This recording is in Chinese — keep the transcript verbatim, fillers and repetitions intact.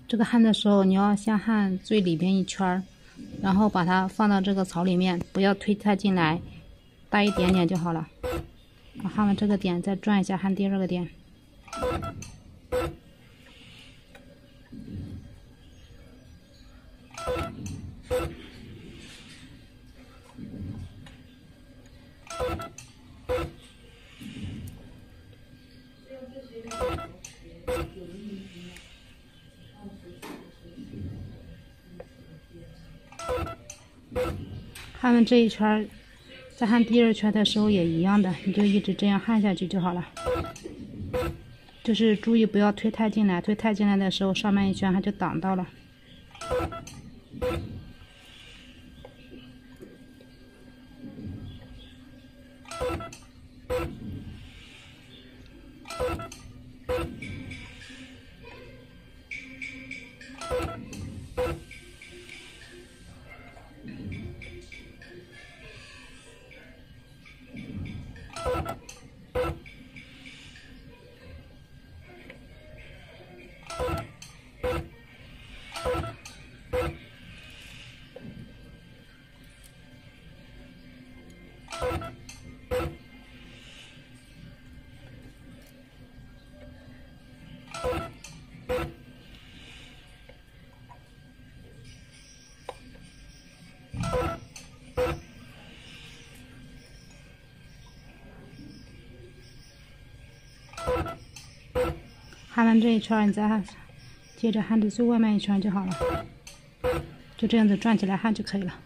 这个焊的时候，你要先焊最里边一圈，然后把它放到这个槽里面，不要推太进来，大一点点就好了。焊完这个点，再转一下，焊第二个点。焊完这一圈，在焊第二圈的时候也一样的，你就一直这样焊下去就好了。就是注意不要推太进来，推太进来的时候，上面一圈它就挡到了。焊完这一圈，你再焊，接着焊的最外面一圈就好了，就这样子转起来焊就可以了。